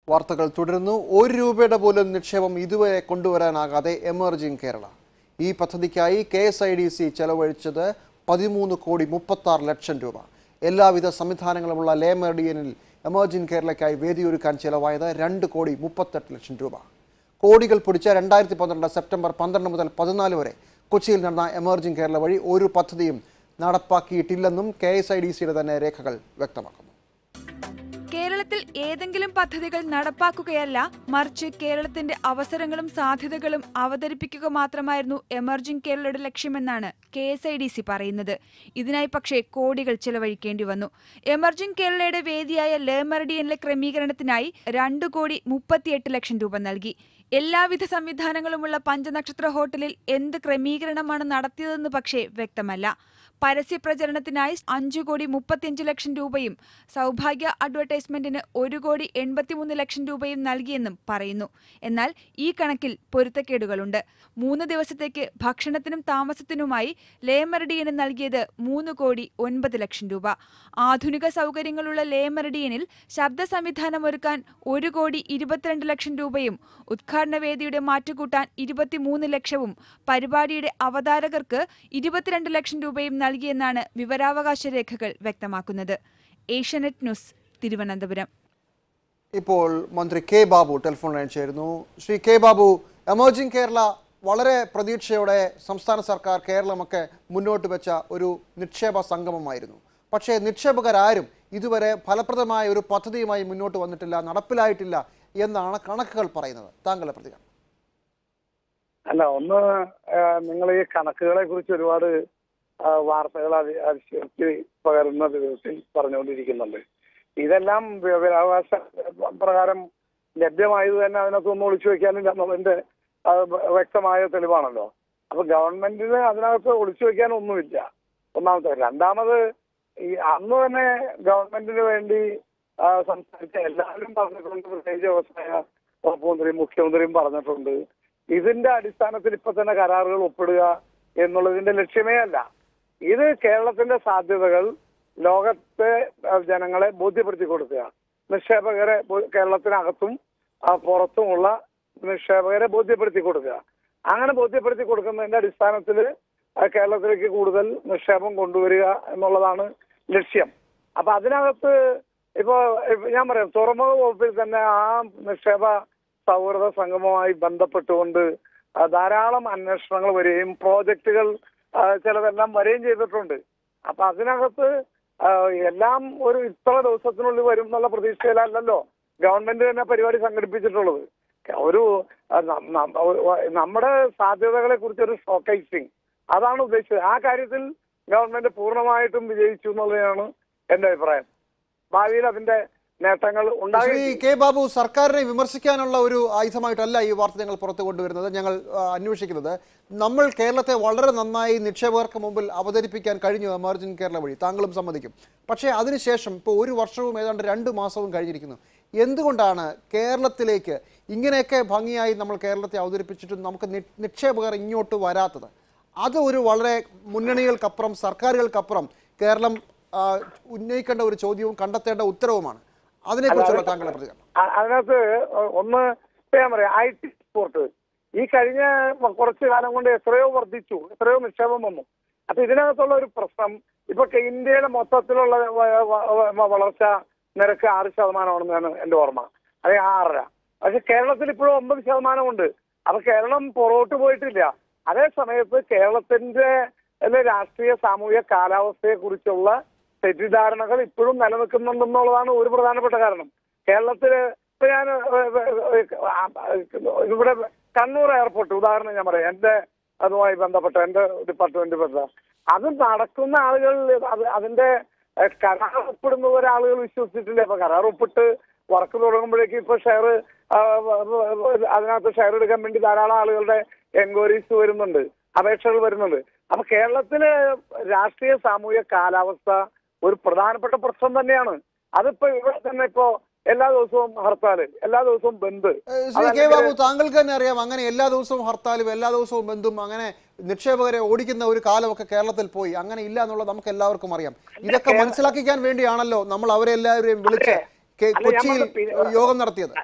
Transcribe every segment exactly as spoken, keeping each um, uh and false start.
വാർത്തകൾ തുടരുന്നു. ഒരു രൂപയുടെ പോലും നിക്ഷേപം ഇതുവരെ കൊണ്ടുവരാനാകാതെ എമർജിംഗ് കേരള. ഈ പദ്ധതിക്കായി K S I D C ചെലവഴിച്ചത് പതിമൂന്ന് കോടി മുപ്പത്താറ് ലക്ഷം രൂപ. എല്ലാവിധ സംവിധാനങ്ങളുമുള്ള ലേ മെറിഡിയനിൽ എമർജിംഗ് കേരളയ്ക്കായി വേദിയൊരുക്കാൻ ചെലവായത് രണ്ട് കോടി മുപ്പത്തെട്ട് ലക്ഷം രൂപ. കോടികൾ പൊടിച്ച രണ്ടായിരത്തി പന്ത്രണ്ട് സെപ്റ്റംബർ പന്ത്രണ്ട് മുതൽ പതിനാല് വരെ കൊച്ചിയിൽ നടന്ന എമർജിംഗ് കേരള വഴി ഒരു പദ്ധതിയും നടപ്പാക്കിയിട്ടില്ലെന്നും കെ എസ് ഐ ഡി സിയുടെ തന്നെ രേഖകൾ വ്യക്തമാക്കുന്നു. കേരളത്തിൽ ഏതെങ്കിലും പദ്ധതികൾ നടപ്പാക്കുകയല്ല, മറിച്ച് കേരളത്തിന്റെ അവസരങ്ങളും സാധ്യതകളും അവതരിപ്പിക്കുക മാത്രമായിരുന്നു എമർജിംഗ് കേരളയുടെ ലക്ഷ്യമെന്നാണ് K S I D C പറയുന്നത്. ഇതിനായി പക്ഷേ കോടികൾ ചെലവഴിക്കേണ്ടി വന്നു. എമർജിംഗ് കേരളയുടെ വേദിയായ ലേ മെറിഡിയനിലെ ക്രമീകരണത്തിനായി രണ്ടു കോടി മുപ്പത്തിയെട്ട് ലക്ഷം രൂപ നൽകി. എല്ലാവിധ സംവിധാനങ്ങളുമുള്ള പഞ്ചനക്ഷത്ര ഹോട്ടലിൽ എന്ത് ക്രമീകരണമാണ് നടത്തിയതെന്ന് പക്ഷേ വ്യക്തമല്ല. പരസ്യ പ്രചരണത്തിനായി അഞ്ചു കോടി മുപ്പത്തിയഞ്ച് ലക്ഷം രൂപയും സൗഭാഗ്യ അഡ്വർടൈസ്മെന്റിന് ഒരു കോടി എൺപത്തിമൂന്ന് ലക്ഷം രൂപയും നൽകിയെന്നും പറയുന്നു. എന്നാൽ ഈ കണക്കിൽ പൊരുത്തക്കേടുകളുണ്ട്. മൂന്ന് ദിവസത്തേക്ക് ഭക്ഷണത്തിനും താമസത്തിനുമായി ലേ മെറിഡിയന് നൽകിയത് മൂന്ന് കോടി ഒൻപത് ലക്ഷം രൂപ. ആധുനിക സൗകര്യങ്ങളുള്ള ലേ മെറിഡിയനിൽ ശബ്ദ സംവിധാനം ഒരുക്കാൻ ഒരു കോടി ഇരുപത്തിരണ്ട് ലക്ഷം രൂപയും ഉദ്ഘാടന വേദിയുടെ മാറ്റുകൂട്ടാൻ ഇരുപത്തിമൂന്ന് ലക്ഷവും പരിപാടിയുടെ അവതാരകർക്ക് ഇരുപത്തിരണ്ട് ലക്ഷം രൂപയും നൽകിയെന്നാണ് വിവരാവകാശ രേഖകൾ വ്യക്തമാക്കുന്നത്. ഏഷ്യാനെറ്റ് ന്യൂസ്, തിരുവനന്തപുരം. ഇപ്പോൾ മന്ത്രി കെ ബാബു ടെലിഫോൺ ലൈൻ ചേരുന്നു. ശ്രീ കെ ബാബു, എമർജിംഗ് കേരള വളരെ പ്രതീക്ഷയോടെ സംസ്ഥാന സർക്കാർ കേരളമൊക്കെ മുന്നോട്ട് വെച്ച ഒരു നിക്ഷേപ സംഗമമായിരുന്നു. പക്ഷേ നിക്ഷേപകരാരും ഇതുവരെ ഫലപ്രദമായ ഒരു പദ്ധതിയുമായി മുന്നോട്ട് വന്നിട്ടില്ല, നടപ്പിലായിട്ടില്ല എന്നാണ് കണക്കുകൾ പറയുന്നത്. താങ്കളുടെ പ്രതികരണം? അല്ല, ഒന്ന് നിങ്ങൾ ഈ കണക്കുകളെ കുറിച്ച് ഒരുപാട് വാർത്തകൾ അതിശക്തി പകരുന്ന വിധത്തിൽ പറഞ്ഞുകൊണ്ടിരിക്കുന്നുണ്ട്. ഇതെല്ലാം വിവരാവകാശ പ്രകാരം ലഭ്യമായത് തന്നെ അതിനകത്തൊന്നും ഒളിച്ചു വെക്കാനില്ല എന്നുള്ളതിന്റെ വ്യക്തമായ തെളിവാണല്ലോ. അപ്പൊ ഗവൺമെന്റിന് അതിനകത്ത് ഒളിച്ചു വെക്കാനൊന്നുമില്ല, ഒന്നാമത്തെ. രണ്ടാമത്, ഈ അന്ന് തന്നെ ഗവൺമെന്റിന് വേണ്ടി സംസാരിച്ച എല്ലാവരും പറഞ്ഞിട്ടുണ്ട്, പ്രത്യേകിച്ച് വ്യവസായ വകുപ്പ് മന്ത്രിയും മുഖ്യമന്ത്രിയും പറഞ്ഞിട്ടുണ്ട്, ഇതിന്റെ അടിസ്ഥാനത്തിൽ ഇപ്പൊ തന്നെ കരാറുകൾ ഒപ്പിടുക എന്നുള്ളതിന്റെ ലക്ഷ്യമേ അല്ല. ഇത് കേരളത്തിന്റെ സാധ്യതകൾ ലോകത്തെ ജനങ്ങളെ ബോധ്യപ്പെടുത്തി കൊടുക്കുക, നിക്ഷേപകരെ കേരളത്തിനകത്തും പുറത്തുമുള്ള നിക്ഷേപകരെ ബോധ്യപ്പെടുത്തി കൊടുക്കുക. അങ്ങനെ ബോധ്യപ്പെടുത്തി കൊടുക്കുന്നതിന്റെ അടിസ്ഥാനത്തിൽ കേരളത്തിലേക്ക് കൂടുതൽ നിക്ഷേപം കൊണ്ടുവരിക എന്നുള്ളതാണ് ലക്ഷ്യം. അപ്പൊ അതിനകത്ത് ഇപ്പോ ഞാൻ പറയാം, തുറമുഖ വകുപ്പിൽ തന്നെ ആ നിക്ഷേപ സൗഹൃദ സംഗമവുമായി ബന്ധപ്പെട്ടുകൊണ്ട് ധാരാളം അന്വേഷണങ്ങൾ വരികയും പ്രോജക്റ്റുകൾ ചിലതെല്ലാം വരികയും ചെയ്തിട്ടുണ്ട്. അപ്പൊ അതിനകത്ത് എല്ലാം ഒരു ഇത്ര ദിവസത്തിനുള്ളിൽ വരും എന്നുള്ള പ്രതീക്ഷയിലല്ലല്ലോ ഗവൺമെന്റ് തന്നെ പരിപാടി സംഘടിപ്പിച്ചിട്ടുള്ളത്. ഒരു നമ്മുടെ സാധ്യതകളെ കുറിച്ചൊരു ഷോക്കേസിങ്, അതാണ് ഉദ്ദേശിച്ചത്. ആ കാര്യത്തിൽ ഗവൺമെന്റ് പൂർണ്ണമായിട്ടും വിജയിച്ചു എന്നുള്ളതാണ് എന്റെ അഭിപ്രായം. ഭാവിയിൽ അതിന്റെ നേട്ടങ്ങൾ ഉണ്ടായി. ശ്രീ കെ ബാബു, സർക്കാരിനെ വിമർശിക്കാനുള്ള ഒരു ആയുധമായിട്ടല്ല ഈ വാർത്ത ഞങ്ങൾ പുറത്തു കൊണ്ടുവരുന്നത്. ഞങ്ങൾ അന്വേഷിക്കുന്നത് നമ്മൾ കേരളത്തെ വളരെ നന്നായി നിക്ഷേപകർക്ക് മുമ്പിൽ അവതരിപ്പിക്കാൻ കഴിഞ്ഞു എമർജിംഗ് കേരള വഴി, താങ്കളും സമ്മതിക്കും. പക്ഷേ അതിനുശേഷം ഇപ്പോൾ ഒരു വർഷവും ഏതാണ്ട് രണ്ട് മാസവും കഴിഞ്ഞിരിക്കുന്നു. എന്തുകൊണ്ടാണ് കേരളത്തിലേക്ക് ഇങ്ങനെയൊക്കെ ഭംഗിയായി നമ്മൾ കേരളത്തെ അവതരിപ്പിച്ചിട്ടും നമുക്ക് നിക്ഷേപകർ ഇങ്ങോട്ട് വരാത്തത്? അത് ഒരു വളരെ മുന്നണികൾക്കപ്പുറം സർക്കാരുകൾക്കപ്പുറം കേരളം ഉന്നയിക്കേണ്ട ഒരു ചോദ്യവും കണ്ടെത്തേണ്ട ഉത്തരവുമാണ്. അതിനെക്കുറിച്ചുള്ള താങ്കളുടെ പ്രതികരണം? അതിനകത്ത് ഒന്ന് ഞാൻ പറയാം, ഐ ടി എക്സ്പോർട്ട് ഈ കഴിഞ്ഞ കുറച്ചു കാലം കൊണ്ട് എത്രയോ വർദ്ധിച്ചു, എത്രയോ നിക്ഷേപം വന്നു. അപ്പൊ ഇതിനകത്തുള്ള ഒരു പ്രശ്നം, ഇപ്പൊ ഇന്ത്യയുടെ മൊത്തത്തിലുള്ള വളർച്ച നിരക്ക് ആറ് ശതമാനമാണെന്നാണ് എന്റെ ഓർമ്മ, അതെ ആറര. പക്ഷെ കേരളത്തിൽ ഇപ്പോഴും ഒമ്പത് ശതമാനമുണ്ട്. അപ്പൊ കേരളം പുറകോട്ട് പോയിട്ടില്ല. അതേ സമയത്ത് കേരളത്തിന്റെ രാഷ്ട്രീയ സാമൂഹിക കാലാവസ്ഥയെ കുറിച്ചുള്ള തെറ്റിദ്ധാരണകൾ ഇപ്പോഴും നിലനിൽക്കുന്നുണ്ടെന്നുള്ളതാണ് ഒരു പ്രധാനപ്പെട്ട കാരണം. കേരളത്തില് ഇപ്പൊ ഞാൻ ഇവിടെ കണ്ണൂർ എയർപോർട്ട് ഉദാഹരണം ഞാൻ പറയാം, എന്റെ അതുമായി ബന്ധപ്പെട്ട എന്റെ ഡിപ്പാർട്ട്മെന്റ് ബന്ധ അത് നടക്കുന്ന ആളുകൾ അത് അതിന്റെ കരാർ ഒപ്പിടുന്ന ഒരാളുകൾ വിശ്വസിച്ചിട്ടില്ല. ഇപ്പൊ കരാർ ഒപ്പിട്ട് വർക്ക് തുടങ്ങുമ്പോഴേക്കും ഇപ്പൊ ഷെയർ അതിനകത്ത് ഷെയർ എടുക്കാൻ വേണ്ടി ധാരാളം ആളുകളുടെ എൻക്വയറീസ് വരുന്നുണ്ട്, അപേക്ഷകൾ വരുന്നുണ്ട്. അപ്പൊ കേരളത്തിലെ രാഷ്ട്രീയ സാമൂഹിക കാലാവസ്ഥ ഒരു പ്രധാനപ്പെട്ട പ്രശ്നം തന്നെയാണ്. അതിപ്പോ ഇവിടെ തന്നെ ഇപ്പോ എല്ലാ ദിവസവും ഹർത്താല്, എല്ലാ ദിവസവും ബന്ദ്. ശ്രീ കെ ബാബു, താങ്കൾക്ക് തന്നെ അറിയാം, അങ്ങനെ എല്ലാ ദിവസവും ഹർത്താലും എല്ലാ ദിവസവും ബന്ധും അങ്ങനെ നിക്ഷേപകരെ ഓടിക്കുന്ന ഒരു കാലമൊക്കെ കേരളത്തിൽ പോയി. അങ്ങനെ ഇല്ല എന്നുള്ളത് നമുക്ക് എല്ലാവർക്കും അറിയാം. ഇതൊക്കെ മനസ്സിലാക്കിക്കാൻ വേണ്ടിയാണല്ലോ നമ്മൾ അവരെ എല്ലാവരെയും വിളിച്ച് കൊച്ചിയിൽ യോഗം നടത്തിയത്.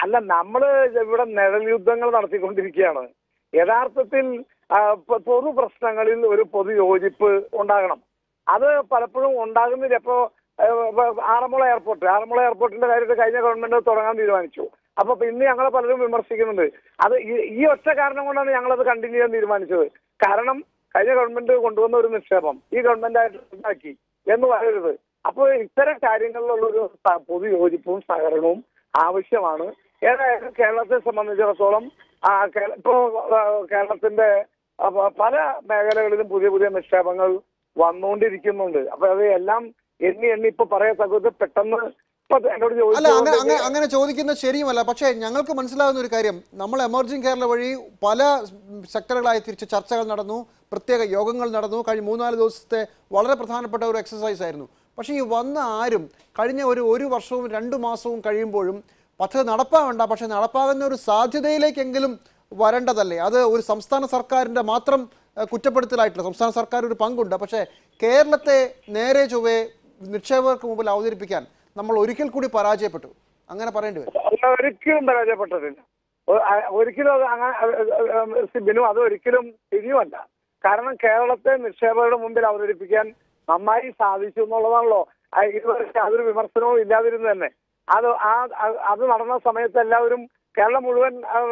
അല്ല, നമ്മള് ഇവിടെ നിഴൽ യുദ്ധങ്ങൾ നടത്തിക്കൊണ്ടിരിക്കുകയാണ്. യഥാർത്ഥത്തിൽ പൊതു പ്രശ്നങ്ങളിൽ ഒരു പൊതു യോജിപ്പ് ഉണ്ടാകണം. അത് പലപ്പോഴും ഉണ്ടാകുന്നില്ല. ഇപ്പോ ആറന്മുള എയർപോർട്ട് ആറന്മുള എയർപോർട്ടിന്റെ കാര്യത്തിൽ കഴിഞ്ഞ ഗവൺമെന്റ് തുടങ്ങാൻ തീരുമാനിച്ചു. അപ്പൊ ഇന്ന് ഞങ്ങളെ പലരും വിമർശിക്കുന്നുണ്ട്. അത് ഈ ഒറ്റ കാരണം കൊണ്ടാണ് ഞങ്ങളത് കണ്ടിന്യൂ ചെയ്യാൻ തീരുമാനിച്ചത്. കാരണം കഴിഞ്ഞ ഗവൺമെന്റ് കൊണ്ടുവന്ന ഒരു നിക്ഷേപം ഈ ഗവൺമെന്റ് ആയിട്ട് ഉണ്ടാക്കി എന്ന് പറയരുത്. അപ്പോൾ ഇത്തരം കാര്യങ്ങളിലുള്ളൊരു പൊതു യോജിപ്പും സഹകരണവും ആവശ്യമാണ്. ഏതായാലും കേരളത്തെ സംബന്ധിച്ചിടത്തോളം ഇപ്പോ കേരളത്തിന്റെ പല മേഖലകളിലും പുതിയ പുതിയ നിക്ഷേപങ്ങൾ വന്നുകൊണ്ടിരിക്കുന്നുണ്ട്. അപ്പൊ അത് എല്ലാം എണ്ണി എണ്ണി ഇപ്പൊ പറയത്തക്കത് പെട്ടെന്ന് അല്ല, അങ്ങനെ അങ്ങനെ ചോദിക്കുന്നത് ശരിയുമല്ല. പക്ഷേ ഞങ്ങൾക്ക് മനസ്സിലാകുന്ന ഒരു കാര്യം, നമ്മൾ എമർജിംഗ് കേരള വഴി പല സെക്ടറുകളായി തിരിച്ച് ചർച്ചകൾ നടന്നു, പ്രത്യേക യോഗങ്ങൾ നടന്നു. കഴിഞ്ഞ മൂന്നാല് ദിവസത്തെ വളരെ പ്രധാനപ്പെട്ട ഒരു എക്സസൈസ് ആയിരുന്നു. പക്ഷേ ഈ വന്ന ആരും കഴിഞ്ഞ ഒരു ഒരു വർഷവും രണ്ടു മാസവും കഴിയുമ്പോഴും പദ്ധതി നടപ്പാവേണ്ട, പക്ഷെ നടപ്പാകുന്ന ഒരു സാധ്യതയിലേക്കെങ്കിലും വരേണ്ടതല്ലേ? അത് ഒരു സംസ്ഥാന സർക്കാരിൻ്റെ മാത്രം കുറ്റപ്പെടുത്തലായിട്ടില്ല. സംസ്ഥാന സർക്കാർ ഒരു പങ്കുണ്ട്. പക്ഷേ കേരളത്തെ നേരെ ചൊവ്വേ നിക്ഷേപകർക്ക് മുമ്പിൽ അവതരിപ്പിക്കാൻ നമ്മൾ ഒരിക്കൽ കൂടി പരാജയപ്പെട്ടു, അങ്ങനെ പറയേണ്ടി വരും. ഒരിക്കലും പരാജയപ്പെട്ടിട്ടില്ല. ഒരിക്കലും ബിനു, അത് ഒരിക്കലും ശരിയുമല്ല. കാരണം കേരളത്തെ നിക്ഷേപകരുടെ മുമ്പിൽ അവതരിപ്പിക്കാൻ നന്നായി സാധിച്ചു എന്നുള്ളതാണല്ലോ ഇതുവരെ യാതൊരു വിമർശനവും ഇല്ലാതിരുന്നു തന്നെ. അത് ആ അത് നടന്ന സമയത്ത് എല്ലാവരും കേരളം മുഴുവൻ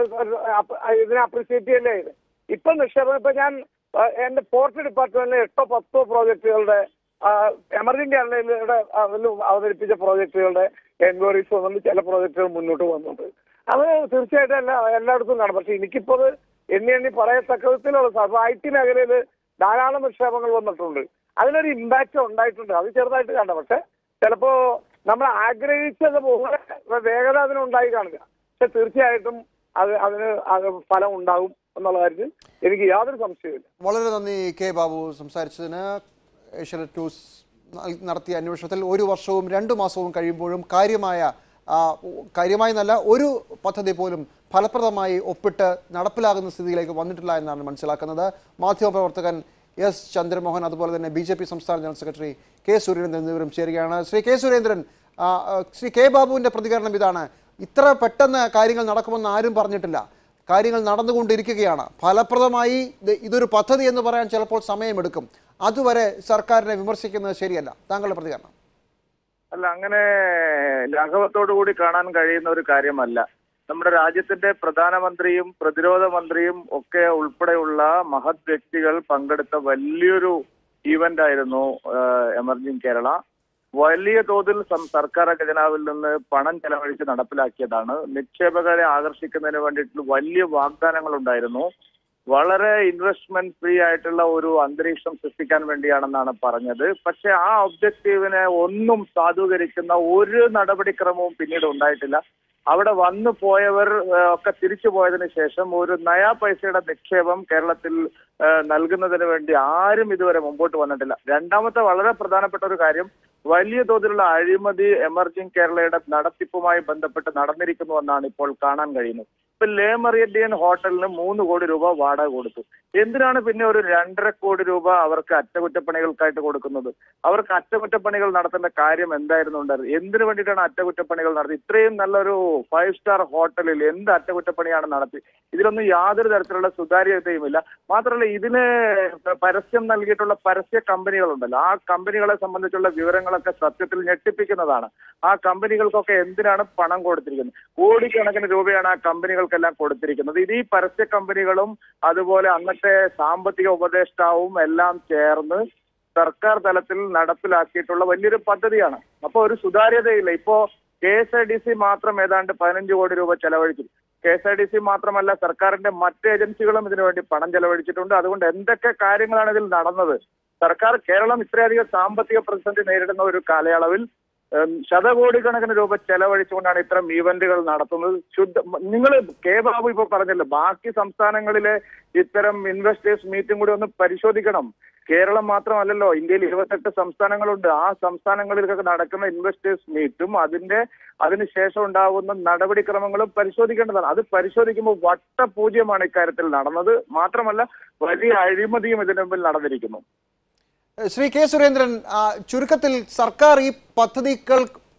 ഇതിനെ അപ്രീഷിയേറ്റ് ചെയ്യല്ലേ ഇത്. ഇപ്പൊ നിക്ഷേപം ഇപ്പൊ ഞാൻ എന്റെ പോർട്ട് ഡിപ്പാർട്ട്മെന്റിലെ എട്ടോ പത്തോ പ്രോജക്റ്റുകളുടെ എമർജിംഗ് കേരളയുടെ അവതരിപ്പിച്ച പ്രോജക്റ്റുകളുടെ എൻക്വയറീസ് വന്നുകൊണ്ട് ചില പ്രോജക്റ്റുകൾ മുന്നോട്ട് വന്നിട്ടുണ്ട്. അത് തീർച്ചയായിട്ടും എല്ലാ എല്ലായിടത്തും കാണും. പക്ഷെ എനിക്കിപ്പോ അത് എണ്ണി എണ്ണി പറയത്തക്ക വിധത്തിലുള്ള സാർ ഐ ടി മേഖലയിൽ ധാരാളം നിക്ഷേപങ്ങൾ വന്നിട്ടുണ്ട്. അതിനൊരു ഇമ്പാക്ട് ഉണ്ടായിട്ടുണ്ട്. അത് ചെറുതായിട്ട് കണ്ട, പക്ഷെ ചിലപ്പോ നമ്മൾ ആഗ്രഹിച്ചത് പോലെ വേഗത അതിനുണ്ടായി കാണുക. പക്ഷെ തീർച്ചയായിട്ടും അത് അതിന് അത് ഫലം ഉണ്ടാകും എന്നുള്ള കാര്യത്തിൽ എനിക്ക് യാതൊരു സംശയമില്ല. വളരെ നന്ദി കെ ബാബു സംസാരിച്ചതിന്. ഏഷ്യാനെറ്റ് ന്യൂസ് നടത്തിയ അന്വേഷണത്തിൽ ഒരു വർഷവും രണ്ടു മാസവും കഴിയുമ്പോഴും കാര്യമായ കാര്യമായി നല്ല ഒരു പദ്ധതി പോലും ഫലപ്രദമായി ഒപ്പിട്ട് നടപ്പിലാകുന്ന സ്ഥിതിയിലേക്ക് വന്നിട്ടില്ല എന്നാണ് മനസ്സിലാക്കുന്നത്. മാധ്യമപ്രവർത്തകൻ എസ് ചന്ദ്രമോഹൻ, അതുപോലെ തന്നെ ബി ജെ പി സംസ്ഥാന ജനറൽ സെക്രട്ടറി കെ സുരേന്ദ്രൻ എന്നിവരും ചേരുകയാണ്. ശ്രീ കെ സുരേന്ദ്രൻ, ശ്രീ കെ ബാബുവിൻ്റെ പ്രതികരണം ഇതാണ്: ഇത്ര പെട്ടെന്ന് കാര്യങ്ങൾ നടക്കുമെന്ന് ആരും പറഞ്ഞിട്ടില്ല, കാര്യങ്ങൾ നടന്നുകൊണ്ടിരിക്കുകയാണ്. ഫലപ്രദമായി ഇതൊരു പദ്ധതി എന്ന് പറയാൻ ചിലപ്പോൾ സമയമെടുക്കും. അതുവരെ സർക്കാരിനെ വിമർശിക്കുന്നത് ശരിയല്ല. താങ്കളുടെ പ്രതികരണം? അല്ല, അങ്ങനെ ലാഘവത്തോടു കൂടി കാണാൻ കഴിയുന്ന ഒരു കാര്യമല്ല. നമ്മുടെ രാജ്യത്തിന്റെ പ്രധാനമന്ത്രിയും പ്രതിരോധ മന്ത്രിയും ഒക്കെ ഉൾപ്പെടെയുള്ള മഹത് വ്യക്തികൾ പങ്കെടുത്ത വലിയൊരു ഈവന്റ് ആയിരുന്നു എമർജിംഗ് കേരള. വലിയ തോതിൽ സർക്കാർ ഖജനാവിൽ നിന്ന് പണം ചെലവഴിച്ച് നടപ്പിലാക്കിയതാണ്. നിക്ഷേപകരെ ആകർഷിക്കുന്നതിന് വേണ്ടിയിട്ട് വലിയ വാഗ്ദാനങ്ങൾ ഉണ്ടായിരുന്നു. വളരെ ഇൻവെസ്റ്റ്മെന്റ് ഫ്രീ ആയിട്ടുള്ള ഒരു അന്തരീക്ഷം സൃഷ്ടിക്കാൻ വേണ്ടിയാണെന്നാണ് പറഞ്ഞത്. പക്ഷെ ആ ഒബ്ജക്റ്റീവിനെ ഒന്നും സാധൂകരിക്കുന്ന ഒരു നടപടിക്രമവും പിന്നീട് ഉണ്ടായിട്ടില്ല. അവിടെ വന്നു പോയവർ ഒക്കെ തിരിച്ചു പോയതിനു ശേഷം ഒരു നയാ പൈസയുടെ നിക്ഷേപം കേരളത്തിൽ നൽകുന്നതിന് വേണ്ടി ആരും ഇതുവരെ മുമ്പോട്ട് വന്നിട്ടില്ല. രണ്ടാമത്തെ വളരെ പ്രധാനപ്പെട്ട ഒരു കാര്യം, വലിയ തോതിലുള്ള അഴിമതി എമർജിംഗ് കേരളയുടെ നടത്തിപ്പുമായി ബന്ധപ്പെട്ട് നടന്നിരിക്കുന്നുവെന്നാണ് ഇപ്പോൾ കാണാൻ കഴിയുന്നത്. ഇപ്പൊ ലേ മെറിഡിയൻ ഹോട്ടലിന് മൂന്ന് കോടി രൂപ വാടക കൊടുത്തു. എന്തിനാണ് പിന്നെ ഒരു രണ്ടര കോടി രൂപ അവർക്ക് അറ്റകുറ്റപ്പണികൾക്കായിട്ട് കൊടുക്കുന്നത്? അവർക്ക് അറ്റകുറ്റപ്പണികൾ നടത്തേണ്ട കാര്യം എന്തായിരുന്നു ഉണ്ടായിരുന്നത്? എന്തിനു വേണ്ടിയിട്ടാണ് അറ്റകുറ്റപ്പണികൾ നടത്തി? ഇത്രയും നല്ലൊരു ഫൈവ് സ്റ്റാർ ഹോട്ടലിൽ എന്ത് അറ്റകുറ്റപ്പണിയാണ് നടത്തി? ഇതിലൊന്നും യാതൊരു തരത്തിലുള്ള സുതാര്യതയുമില്ല. മാത്രമല്ല, ഇതിന് പരസ്യം നൽകിയിട്ടുള്ള പരസ്യ കമ്പനികളുണ്ടല്ലോ, ആ കമ്പനികളെ സംബന്ധിച്ചുള്ള വിവരങ്ങളൊക്കെ സത്യത്തിൽ ഞെട്ടിപ്പിക്കുന്നതാണ്. ആ കമ്പനികൾക്കൊക്കെ എന്തിനാണ് പണം കൊടുത്തിരിക്കുന്നത്? കോടിക്കണക്കിന് രൂപയാണ് ആ കമ്പനികൾക്കെല്ലാം കൊടുത്തിരിക്കുന്നത്. ഇത് ഈ പരസ്യ കമ്പനികളും അതുപോലെ അന്നത്തെ സാമ്പത്തിക ഉപദേഷ്ടാവും എല്ലാം ചേർന്ന് സർക്കാർ തലത്തിൽ നടപ്പിലാക്കിയിട്ടുള്ള വലിയൊരു പദ്ധതിയാണ്. അപ്പൊ ഒരു സുതാര്യതയില്ല. ഇപ്പോ K S I D C മാത്രം ഏതാണ്ട് പതിനഞ്ച് കോടി രൂപ ചെലവഴിച്ചു. K S I D C മാത്രമല്ല, സർക്കാരിന്റെ മറ്റ് ഏജൻസികളും ഇതിനു വേണ്ടി പണം ചെലവഴിച്ചിട്ടുണ്ട്. അതുകൊണ്ട് എന്തൊക്കെ കാര്യങ്ങളാണ് ഇതിൽ നടന്നത്? സർക്കാർ കേരളം ഇത്രയധികം സാമ്പത്തിക പ്രതിസന്ധി നേരിടുന്ന ഒരു കാലയളവിൽ ശതകോടിക്കണക്കിന് രൂപ ചെലവഴിച്ചുകൊണ്ടാണ് ഇത്തരം ഈവന്റുകൾ നടത്തുന്നത്. ശുദ്ധ നിങ്ങൾ കെ ബാബു ഇപ്പൊ പറഞ്ഞല്ലോ, ബാക്കി സംസ്ഥാനങ്ങളിലെ ഇത്തരം ഇൻവെസ്റ്റേഴ്സ് മീറ്റും കൂടി ഒന്ന് പരിശോധിക്കണം. കേരളം മാത്രമല്ലല്ലോ, ഇന്ത്യയിൽ ഇരുപത്തെട്ട് സംസ്ഥാനങ്ങളുണ്ട്. ആ സംസ്ഥാനങ്ങളിലൊക്കെ നടക്കുന്ന ഇൻവെസ്റ്റേഴ്സ് മീറ്റും അതിന്റെ അതിനുശേഷം ഉണ്ടാകുന്ന നടപടിക്രമങ്ങളും പരിശോധിക്കേണ്ടതാണ്. അത് പരിശോധിക്കുമ്പോൾ വട്ടപൂജ്യമാണ് ഇക്കാര്യത്തിൽ നടന്നത്. മാത്രമല്ല, വലിയ അഴിമതിയും ഇതിനു മുമ്പിൽ നടന്നിരിക്കുന്നു. ശ്രീ കെ സുരേന്ദ്രൻ, ചുരുക്കത്തിൽ സർക്കാർ ഈ പദ്ധതികൾ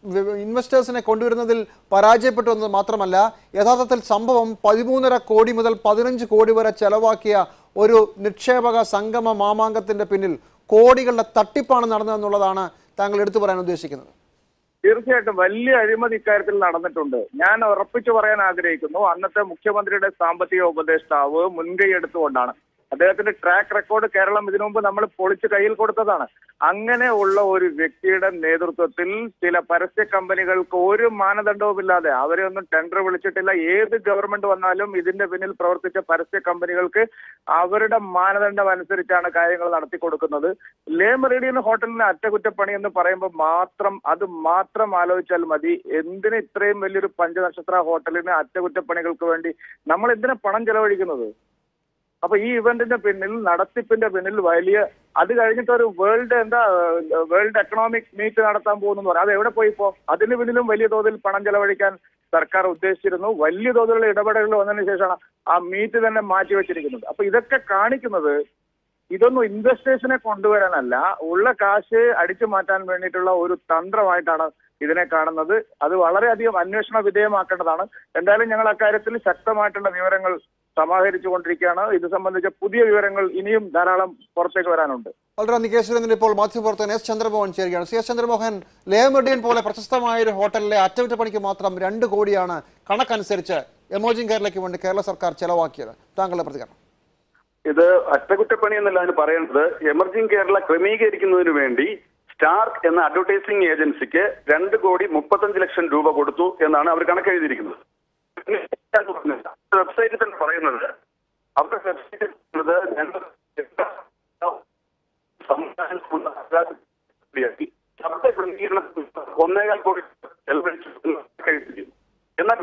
ഇൻവെസ്റ്റേഴ്സിനെ കൊണ്ടുവരുന്നതിൽ പരാജയപ്പെട്ടു എന്നത് മാത്രമല്ല, യഥാർത്ഥത്തിൽ സംഭവം പതിമൂന്നര കോടി മുതൽ പതിനഞ്ച് കോടി വരെ ചെലവാക്കിയ ഒരു നിക്ഷേപക സംഗമ മാമാങ്കത്തിന്റെ പിന്നിൽ കോടികളുടെ തട്ടിപ്പാണ് നടന്നതെന്നുള്ളതാണ് താങ്കൾ എടുത്തു പറയാൻ ഉദ്ദേശിക്കുന്നത്. തീർച്ചയായിട്ടും വലിയ അഴിമതി ഇക്കാര്യത്തിൽ നടന്നിട്ടുണ്ട്. ഞാൻ ഉറപ്പിച്ചു പറയാൻ ആഗ്രഹിക്കുന്നു, അന്നത്തെ മുഖ്യമന്ത്രിയുടെ സാമ്പത്തിക ഉപദേഷ്ടാവ് മുൻകൈ എടുത്തുകൊണ്ടാണ്. അദ്ദേഹത്തിന്റെ ട്രാക്ക് റെക്കോർഡ് കേരളം ഇതിനു മുമ്പ് നമ്മൾ പൊളിച്ച് കയ്യിൽ കൊടുത്തതാണ്. അങ്ങനെ ഉള്ള ഒരു വ്യക്തിയുടെ നേതൃത്വത്തിൽ ചില പരസ്യ കമ്പനികൾക്ക് ഒരു മാനദണ്ഡവുമില്ലാതെ, അവരെ ഒന്നും ടെൻഡർ വിളിച്ചിട്ടില്ല, ഏത് ഗവൺമെന്റ് വന്നാലും ഇതിന്റെ പിന്നിൽ പ്രവർത്തിച്ച പരസ്യ കമ്പനികൾക്ക് അവരുടെ മാനദണ്ഡം അനുസരിച്ചാണ് കാര്യങ്ങൾ നടത്തി കൊടുക്കുന്നത്. ലേ മെറിഡിയൻ ഹോട്ടലിന് അറ്റകുറ്റപ്പണി എന്ന് പറയുമ്പോൾ മാത്രം അത് മാത്രം ആലോചിച്ചാൽ മതി. എന്തിന് ഇത്രയും വലിയൊരു പഞ്ചനക്ഷത്ര ഹോട്ടലിന് അറ്റകുറ്റപ്പണികൾക്ക് വേണ്ടി നമ്മൾ എന്തിനാ പണം ചെലവഴിക്കുന്നത്? അപ്പൊ ഈ ഇവന്റിന്റെ പിന്നിൽ, നടത്തിപ്പിന്റെ പിന്നിൽ വലിയ, അത് കഴിഞ്ഞിട്ട് ഒരു വേൾഡ് എന്താ വേൾഡ് എക്കണോമിക് മീറ്റ് നടത്താൻ പോകുന്നു പറയാം. അത് എവിടെ പോയി ഇപ്പോ? അതിന് പിന്നിലും വലിയ തോതിൽ പണം ചെലവഴിക്കാൻ സർക്കാർ ഉദ്ദേശിച്ചിരുന്നു. വലിയ തോതിലുള്ള ഇടപെടലുകൾ വന്നതിന് ശേഷമാണ് ആ മീറ്റ് തന്നെ മാറ്റിവെച്ചിരിക്കുന്നത്. അപ്പൊ ഇതൊക്കെ കാണിക്കുന്നത് ഇതൊന്നും ഇൻവെസ്റ്റേഴ്സിനെ കൊണ്ടുവരാനല്ല, ഉള്ള കാശ് അടിച്ചു മാറ്റാൻ വേണ്ടിയിട്ടുള്ള ഒരു തന്ത്രമായിട്ടാണ് ഇതിനെ കാണുന്നത്. അത് വളരെയധികം അന്വേഷണ വിധേയമാക്കേണ്ടതാണ്. എന്തായാലും ഞങ്ങൾ അക്കാര്യത്തിൽ ശക്തമായിട്ടുള്ള വിവരങ്ങൾ സമാഹരിച്ചു കൊണ്ടിരിക്കുകയാണ്. ഇത് സംബന്ധിച്ച പുതിയ വിവരങ്ങൾ ഇനിയും ധാരാളം പുറത്തേക്ക് വരാനുണ്ട്. വളരെ നന്ദി. കെ സുരേന്ദ്രൻ ഇപ്പോൾ മാധ്യമപ്രവർത്തകൻ എസ് ചന്ദ്രമോഹൻ ചേരുകയാണ്. C S Chandramohan, Le Meridien പോലെ പ്രശസ്തമായ ഒരു ഹോട്ടലിലെ അറ്റകുറ്റപ്പണിക്ക് മാത്രം രണ്ട് കോടിയാണ് കണക്കനുസരിച്ച് എമർജിംഗ് കേരളയ്ക്ക് വേണ്ടി കേരള സർക്കാർ ചെലവാക്കിയത്. താങ്കളുടെ പ്രതികരണം? ഇത് അറ്റകുറ്റപ്പണി എന്നല്ല അതിന് പറയുന്നത്. എമർജിംഗ് കേരള ക്രമീകരിക്കുന്നതിന് വേണ്ടി സ്റ്റാർ എന്ന അഡ്വർടൈസിംഗ് ഏജൻസിക്ക് രണ്ട് കോടി മുപ്പത്തഞ്ച് ലക്ഷം രൂപ കൊടുത്തു എന്നാണ് അവർ കണക്കെഴുതിയിരിക്കുന്നത്. വെബ്സൈറ്റിൽ തന്നെ പറയുന്നത്, അവരുടെ വെബ്സൈറ്റിൽ ശബ്ദ ക്രമീകരണത്തിൽ ഒന്നേകാൽ കോടി ചെലവഴിച്ചു എന്നാൽ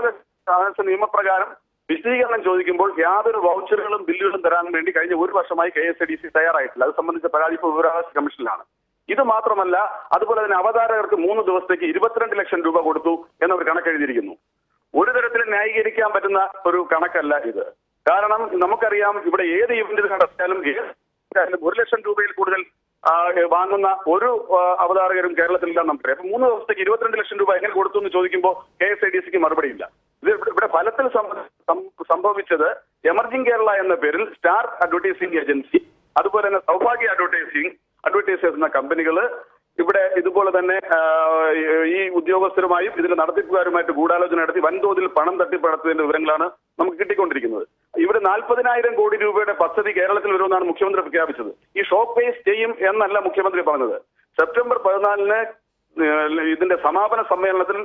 നിയമപ്രകാരം വിശദീകരണം ചോദിക്കുമ്പോൾ യാതൊരു വൗച്ചറുകളും ബില്ലുകളും തരാൻ വേണ്ടി കഴിഞ്ഞ ഒരു വർഷമായി K S I D C തയ്യാറായിട്ടില്ല. അത് സംബന്ധിച്ച പരാതി ഇപ്പോൾ വിവരാവകാശ കമ്മീഷനിലാണ്. ഇത് മാത്രമല്ല, അതുപോലെ തന്നെ അവതാരകർക്ക് മൂന്ന് ദിവസത്തേക്ക് ഇരുപത്തിരണ്ട് ലക്ഷം രൂപ കൊടുത്തു എന്നവർ കണക്കെഴുതിയിരിക്കുന്നു. ഒരു തരത്തിലും ന്യായീകരിക്കാൻ പറ്റുന്ന ഒരു കണക്കല്ല ഇത്. കാരണം നമുക്കറിയാം, ഇവിടെ ഏത് ഇവന്റ് നടത്തിയാലും ഒരു ലക്ഷം രൂപയിൽ കൂടുതൽ വാങ്ങുന്ന ഒരു അവതാരകരും കേരളത്തിലില്ല നമുക്കറിയാം. അപ്പൊ മൂന്ന് ദിവസത്തേക്ക് ഇരുപത്തിരണ്ട് ലക്ഷം രൂപ എങ്ങനെ കൊടുത്തു എന്ന് ചോദിക്കുമ്പോൾ കെ എസ് ഐ ഡി സിക്ക് മറുപടിയില്ല. ഇത് ഇവിടെ ഫലത്തിൽ സംഭവിച്ചത് എമർജിംഗ് കേരള എന്ന പേരിൽ സ്റ്റാർ അഡ്വർടൈസിംഗ് ഏജൻസി, അതുപോലെ തന്നെ സൗഭാഗ്യ അഡ്വർടൈസിംഗ് അഡ്വർടൈസേഴ്സ് എന്ന കമ്പനികള് ഇവിടെ ഇതുപോലെ തന്നെ ഈ ഉദ്യോഗസ്ഥരുമായും ഇതിന്റെ നടത്തിപ്പുകാരുമായിട്ട് ഗൂഢാലോചന നടത്തി വൻതോതിൽ പണം തട്ടിപ്പടത്തതിന്റെ വിവരങ്ങളാണ് നമുക്ക് കിട്ടിക്കൊണ്ടിരിക്കുന്നത്. ഇവിടെ നാൽപ്പതിനായിരം കോടി രൂപയുടെ പദ്ധതി കേരളത്തിൽ വരുമെന്നാണ് മുഖ്യമന്ത്രി പ്രഖ്യാപിച്ചത്. ഈ ഷോപ്പ് വേസ് ചെയ്യും എന്നല്ല മുഖ്യമന്ത്രി പറഞ്ഞത്. സെപ്റ്റംബർ പതിനാലിന് ഇതിന്റെ സമാപന സമ്മേളനത്തിൽ,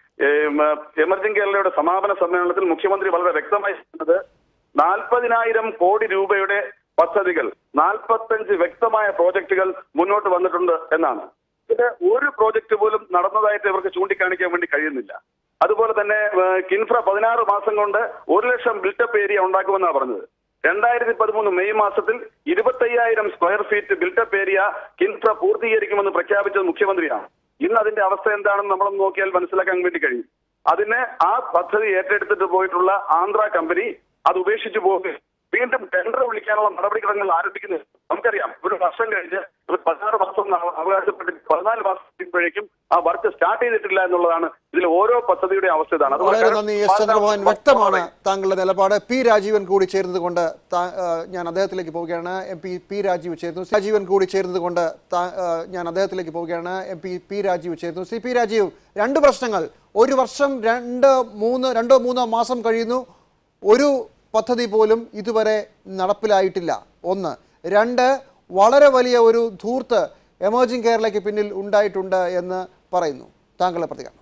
എമർജിംഗ് കേരളയുടെ സമാപന സമ്മേളനത്തിൽ മുഖ്യമന്ത്രി വളരെ വ്യക്തമായി പറഞ്ഞത് നാൽപ്പതിനായിരം കോടി രൂപയുടെ പദ്ധതികൾ, നാൽപ്പത്തഞ്ച് വ്യക്തമായ പ്രോജക്റ്റുകൾ മുന്നോട്ട് വന്നിട്ടുണ്ട് എന്നാണ്. ഇത് ഒരു പ്രോജക്റ്റ് പോലും നടന്നതായിട്ട് ഇവർക്ക് ചൂണ്ടിക്കാണിക്കാൻ വേണ്ടി കഴിയുന്നില്ല. അതുപോലെ തന്നെ കിൻഫ്ര പതിനാറ് മാസം കൊണ്ട് ഒരു ലക്ഷം ബിൽട്ടപ്പ് ഏരിയ ഉണ്ടാക്കുമെന്നാണ് പറഞ്ഞത്. രണ്ടായിരത്തി പതിമൂന്ന് മെയ് മാസത്തിൽ ഇരുപത്തയ്യായിരം square feet built up area KINFRA പൂർത്തീകരിക്കുമെന്ന് പ്രഖ്യാപിച്ചത് മുഖ്യമന്ത്രിയാണ്. ഇന്ന് അതിന്റെ അവസ്ഥ എന്താണെന്ന് നമ്മളൊന്ന് നോക്കിയാൽ മനസ്സിലാക്കാൻ വേണ്ടി കഴിയും. അതിന് ആ പദ്ധതി ഏറ്റെടുത്തിട്ട് പോയിട്ടുള്ള ആന്ധ്ര കമ്പനി അത് ഉപേക്ഷിച്ചു പോകുകയും വീണ്ടും ടെൻഡർ വിളിക്കാനുള്ള നടപടിക്രമങ്ങൾ ആരംഭിക്കുന്നത് നമുക്കറിയാം. ഒരു വർഷം കഴിഞ്ഞ് പതിനാറ് മാസം അവകാശപ്പെട്ട് പതിനാല് മാസത്തേക്കും ആ വർക്ക് സ്റ്റാർട്ട് ചെയ്തിട്ടില്ല എന്നുള്ളതാണ് ഇതിൽ ഓരോ പദ്ധതിയുടെ അവസ്ഥ. ഇതാണ്. വളരെ നന്ദി എസ് ചന്ദ്രമോഹൻ. വ്യക്തമാണ് താങ്കളുടെ നിലപാട്. പി രാജീവൻ കൂടി ചേരുന്നത് കൊണ്ട് ഞാൻ അദ്ദേഹത്തിലേക്ക് പോവുകയാണ്. എം പി പി രാജീവ് ചേരുന്നു. രാജീവൻ കൂടി ചേരുന്നത് കൊണ്ട് ഞാൻ അദ്ദേഹത്തിലേക്ക് പോവുകയാണ്. എം പി പി രാജീവ് ചേരുന്നു. സി പി രാജീവ്, രണ്ട് പ്രശ്നങ്ങൾ. ഒരു വർഷം രണ്ട് മൂന്ന് രണ്ടോ മൂന്നോ മാസം കഴിയുന്നു, ഒരു പദ്ധതി പോലും ഇതുവരെ നടപ്പിലായിട്ടില്ല. ഒന്ന്. രണ്ട്, വളരെ വലിയ ഒരു ധൂർത്ത് എമർജിംഗ് കേരളയ്ക്ക് പിന്നിൽ ഉണ്ടായിട്ടുണ്ട് എന്ന് പറയുന്നു. താങ്കളുടെ പ്രതികരണം?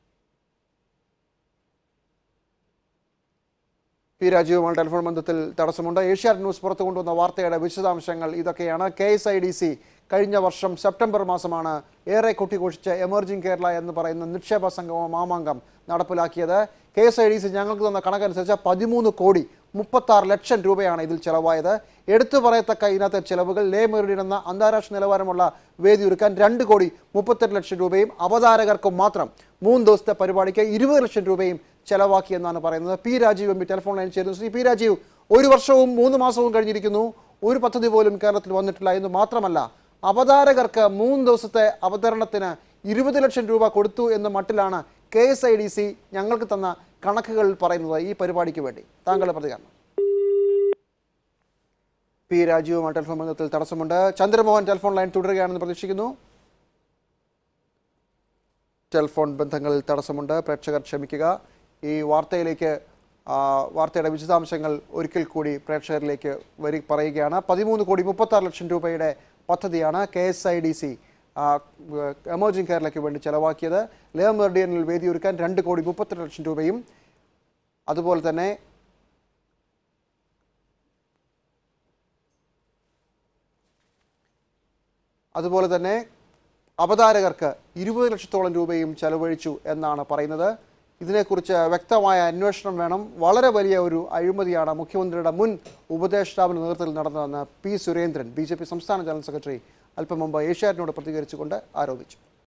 പി രാജീവുമായി ടെലിഫോൺ ബന്ധത്തിൽ തടസ്സമുണ്ട്. ഏഷ്യാനെറ്റ് ന്യൂസ് പുറത്തു കൊണ്ടുവന്ന വാർത്തയുടെ വിശദാംശങ്ങൾ ഇതൊക്കെയാണ്. K S I D C കഴിഞ്ഞ വർഷം സെപ്റ്റംബർ മാസമാണ് ഏറെ കൊട്ടിഘോഷിച്ച് എമർജിംഗ് കേരള എന്ന് പറയുന്ന നിക്ഷേപ സംഗമ മാമാങ്കം നടപ്പിലാക്കിയത്. K S I D C ഞങ്ങൾക്ക് തന്ന കണക്കനുസരിച്ച് പതിമൂന്ന് കോടി മുപ്പത്താറ് ലക്ഷം രൂപയാണ് ഇതിൽ ചെലവായത്. എടുത്തു പറയത്തക്ക ഇതിനകത്തെ ചെലവുകൾ ലേ മെറിഡിയൻ എന്ന അന്താരാഷ്ട്ര നിലവാരമുള്ള വേദി ഒരുക്കാൻ രണ്ട് കോടി മുപ്പത്തെട്ട് ലക്ഷം രൂപയും അവതാരകർക്കും മാത്രം മൂന്ന് ദിവസത്തെ പരിപാടിക്ക് ഇരുപത് ലക്ഷം രൂപയും ചെലവാക്കി എന്നാണ് പറയുന്നത്. P Rajeev M P telephone line ചേരുന്നു. ശ്രീ പി രാജീവ്, ഒരു വർഷവും മൂന്ന് മാസവും കഴിഞ്ഞിരിക്കുന്നു, ഒരു പദ്ധതി പോലും കേരളത്തിൽ വന്നിട്ടില്ല എന്ന് മാത്രമല്ല, അവതാരകർക്ക് മൂന്ന് ദിവസത്തെ അവതരണത്തിന് ഇരുപത് ലക്ഷം രൂപ കൊടുത്തു എന്ന മട്ടിലാണ് K S I D C ഞങ്ങൾക്ക് തന്ന കണക്കുകൾ പറയുന്നത് ഈ പരിപാടിക്ക് വേണ്ടി. താങ്കളുടെ പ്രതികരണം. പി രാജീവുമായി ടെലിഫോൺ ബന്ധത്തിൽ തടസ്സമുണ്ട്. ചന്ദ്രമോഹൻ ടെലിഫോൺ ലൈൻ തുടരുകയാണെന്ന് പ്രതീക്ഷിക്കുന്നു. ടെലിഫോൺ ബന്ധങ്ങളിൽ തടസ്സമുണ്ട്, പ്രേക്ഷകർ ക്ഷമിക്കുക. ഈ വാർത്തയിലേക്ക് വാർത്തയുടെ വിശദാംശങ്ങൾ ഒരിക്കൽ കൂടി പ്രേക്ഷകരിലേക്ക് വരി പറയുകയാണ്. പതിമൂന്ന് കോടി മുപ്പത്താറ് ലക്ഷം രൂപയുടെ പദ്ധതിയാണ് K S I D C emerging കേരളയ്ക്ക് വേണ്ടി ചെലവാക്കിയത്. ലേ മെറിഡിയനിൽ വേദിയൊരുക്കാൻ രണ്ട് കോടി മുപ്പത്തെട്ട് ലക്ഷം രൂപയും അതുപോലെ തന്നെ അതുപോലെ തന്നെ അവതാരകർക്ക് ഇരുപത് ലക്ഷത്തോളം രൂപയും ചെലവഴിച്ചു എന്നാണ് പറയുന്നത്. ഇതിനെക്കുറിച്ച് വ്യക്തമായ അന്വേഷണം വേണം. വളരെ വലിയ ഒരു അഴിമതിയാണ് മുഖ്യമന്ത്രിയുടെ മുൻ ഉപദേഷ്ടാവിൻ്റെ നേതൃത്വത്തിൽ നടന്നതെന്ന് P Surendran, B J P സംസ്ഥാന ജനറൽ സെക്രട്ടറി, അല്പം മുമ്പ് ഏഷ്യാനെറ്റിനോട് പ്രതികരിച്ചുകൊണ്ട് ആരോപിച്ചു.